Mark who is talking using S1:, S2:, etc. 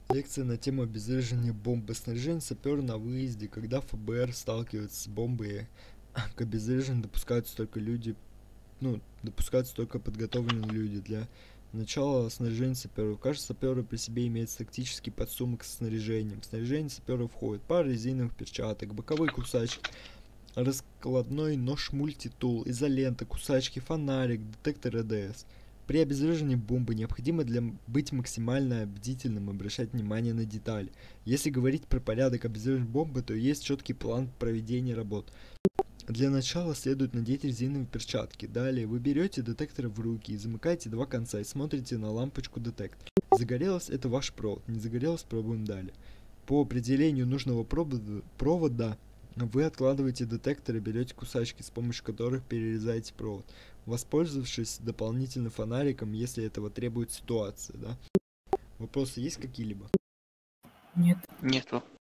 S1: Лекция на тему обезвреживания бомбы. Снаряжение сапера на выезде. Когда ФБР сталкивается с бомбой, к обезвреживанию допускаются только подготовленные люди. Для начала снаряжение сапера. Каждый сапера при себе имеет тактический подсумок с снаряжением. В снаряжение сапера входит пара резиновых перчаток, боковые кусачки, раскладной нож мультитул, изолента, кусачки, фонарик, детектор ЭДС. При обезвреживании бомбы необходимо быть максимально бдительным и обращать внимание на детали. Если говорить про порядок обезвреживания бомбы, то есть четкий план проведения работ. Для начала следует надеть резиновые перчатки. Далее вы берете детектор в руки и замыкаете два конца и смотрите на лампочку детектора. Загорелось — это ваш провод, не загорелось — пробуем далее. По определению нужного провода вы откладываете детектор и берете кусачки, с помощью которых перерезаете провод, воспользовавшись дополнительным фонариком, если этого требует ситуация, да? Вопросы есть какие-либо?
S2: Нет.
S3: Нету.